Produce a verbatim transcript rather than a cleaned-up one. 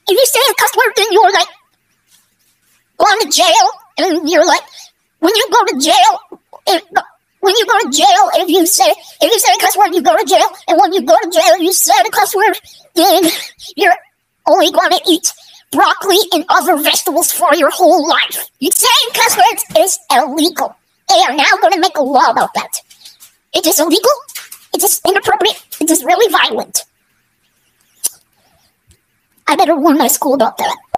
if you say a cuss word, then you're like going to jail, and you're like, when you go to jail, if, when you go to jail, if you say if you say a cuss word, you go to jail, and when you go to jail, you say a cuss word, then you're only going to eat broccoli and other vegetables for your whole life. You saying cuss words is illegal. They are now going to make a law about that. It is illegal. It is inappropriate. It is really violent. I better warn my school about that.